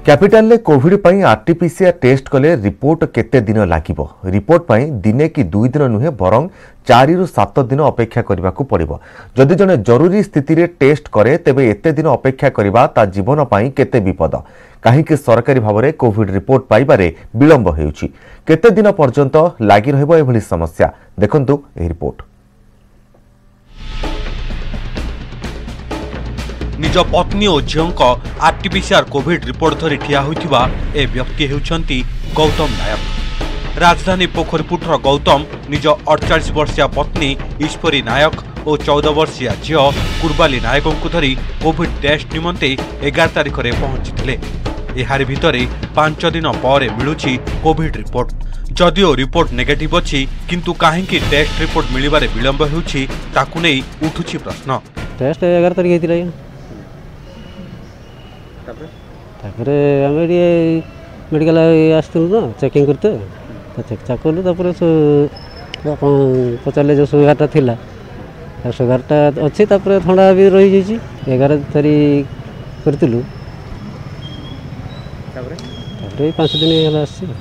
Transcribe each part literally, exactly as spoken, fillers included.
Capital में Covid पर RTPCR test कले रिपोर्ट केते दिन लागिबो रिपोर्ट पर दिने कि दुई दिन नुहे बरं चार रु सात दिन अपेक्षा करने को पड़िबो। जदि जने जरूरी स्थिति रे टेस्ट करे तेबे एते दिन अपेक्षा करबा ता जीवन पई केते विपद काहेकि सरकारी भाव में कोविड रिपोर्ट पाइबारे विलंब हेउछि। केते दिन पर्यंत लागि रहइबो एभली समस्या देखंतु ए रिपोर्ट। निज पत्नी और झील आरटीपीसीआर कोविड रिपोर्ट धरी ठिया होइथिबा ए व्यक्ति हेउछंती गौतम नायक। राजधानी पोखरीपुटर गौतम निज अड़तालीस वर्षीय पत्नी ईश्वरी नायक और चौदह वर्षीय झील कुर्बाली नायक को धरी कोविड टेस्ट निमंते एगार तारिख में पहुंची। एहार भितरे पांच दिन पर मिलुछि कोविड रिपोर्ट। जदिओ रिपोर्ट नेगेटिव अछि किंतु काहेकि टेस्ट रिपोर्ट मिलिबारे विलंब हेउछि ताकु नै उठुछि प्रश्न। टेस्ट एगार तारिख हेतिला तापर आम मेडिकल आसलु ना चेकिंग करते चेक चेक कलु पचारे जो सुगारटा थिला सुगारटा अच्छी थंडा भी रही जाइए एगार तारीख करूँ पांच दिन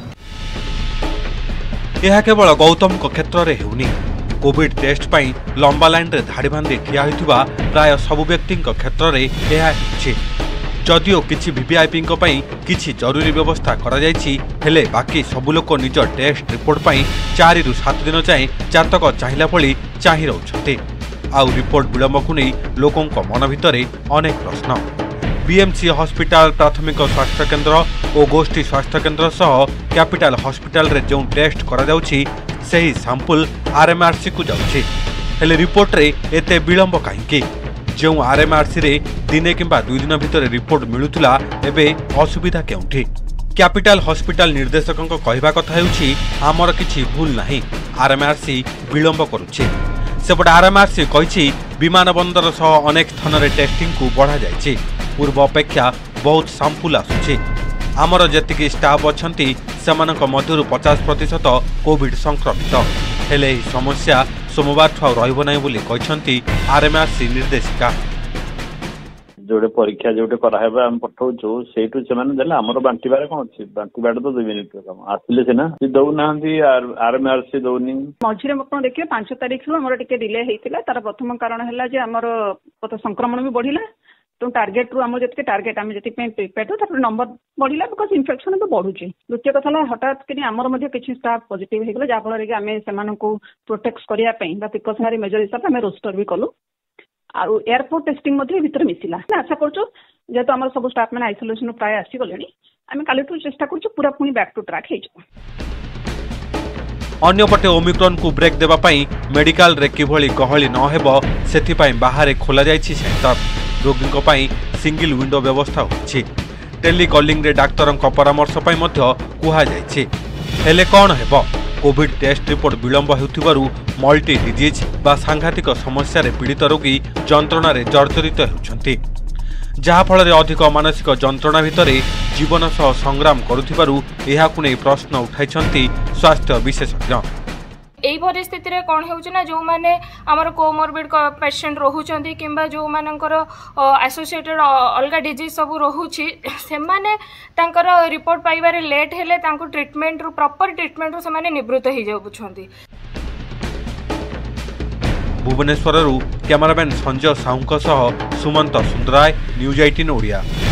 यह केवल गौतम क्षेत्र में होनी। कोविड टेस्ट पाई लंबा लाइन रे धाड़ी बांधी ठिया होइथिबा प्राय सबु व्यक्ति क्षेत्र में यह होछि। जदिओ किछि वीवीआईपी किछि जरूरी व्यवस्था करा जायछि हेले बाकी सबु लोक निज टेस्ट रिपोर्ट पाई चार रु सात दिन जाए जातक चाहिला भली चाहि रहउछन्ते। आउ रिपोर्ट विलंब को नहीं लोकों मन भितरे अनेक प्रश्न। बीएमसी हॉस्पिटल प्राथमिक स्वास्थ्य केन्द्र और गोष्ठी स्वास्थ्य केन्द्र सह कैपिटल हॉस्पिटल रे जो टेस्ट करा जाउछि सेही सैंपल आरएमआरसी को जाउछि हेले रिपोर्ट रे एते विलंब काहेकि? जो आरएमआरसी रे दिने किंबा दुई दिन भितर रिपोर्ट मिलुतला एबे असुविधा केउठी? कैपिटल हॉस्पिटल निर्देशकों कहवा कथा हेउछि आमर किछि भूल नाही, आरएमआरसी विलंब करुछि। सेपटे आरएमआरसी कहिछि विमान बंदर सह अनेक स्थान रे टेस्टिंग को बढ़ा जायछि। पूर्व अपेक्षा बहुत सैंपल आसुछि। आमर जेतिकी स्टाफ अछंती सेमानक मध्यरु पचास प्रतिशत कोविड संक्रमित हेले एही समस्या सोमवार ठा रहिबो नै बोली कहछंती आरएमआरसी निर्देशिका। जोडे परीक्षा जोडे कराहेबा हम पठौछु सेटु सेमान देले हमर बांटी बारे कोन अछि बांटी बाड तो दुई मिनिट काम आसिले सेना कि दउ नाहंती आरएमआरसी दउनी मझिरे मकन देखिए पांच तारिख रु हमर टिके डिले हेतिला। तार प्रथम कारण हला जे हमर पत संक्रमण भी बढ़िला तो टार्गेट रु हम जति टार्गेट हम जति प्रिपेयर तो तापर नंबर बढ़िला बिकॉज इन्फेक्शन तो बढ़ुची। द्वितीय कथा ला हठात कि हमर मध्ये किछि स्टाफ पॉजिटिव हे गेला जा फल रे कि हमें सेमान को प्रोटेक्ट करिया पई बा प्रिकॉशनरी मेजर हिसाब हमें रोस्टर भी कलु आ एयरपोर्ट टेस्टिंग मध्ये भीतर मिसिला। आशा करछु जेतो हमर सब स्टाफ माने आइसोलेशन प्राय आसी गलेनी हमें काली टू चेष्टा करछु पूरा पुनी बैक टू ट्रैक हे जो। अन्यपटे ओमिक्रॉन को ब्रेक देबा पई मेडिकल रे किभली गहली न हेबो सेथि पई बाहर खोला जायछि सेंटर। रोगी पई सिंगल विंडो व्यवस्था होछि। टेली कॉलिंग रे डाक्टरन को परामर्श पई मध्य कुहा जायछि। हेले कोन हेबो? कोविड टेस्ट रिपोर्ट विलंब हेउथिबारु मल्टी डिजीज बा सांघातिक समस्या रे पीड़ित रोगी जंत्रणा रे जर्जरित हेउछन्ति जहा फल रे अधिक मानसिक जंत्रणा भितरे जीवन सह संग्राम करुथिबारु एहाकु नै प्रश्न उठाइछन्ति स्वास्थ्य विशेषज्ञ। एई परिस्थिति रे कोन हेउछ ना जो माने हमर कोमोरबिड पेशेंट रहउचंती किंबा जो मानकर एसोसिएटेड अलगा डिजीज सब रहउची से माने तांकर रिपोर्ट पाइबारे लेट हेले तांको ट्रीटमेंट रु प्रॉपर ट्रीटमेंट रु से माने निवृत्त हो जाउछंती। भुवनेश्वर रु कैमरामैन संजय साहू सह सुमंत सुंदराय न्यूज़ अठारह ओडिया।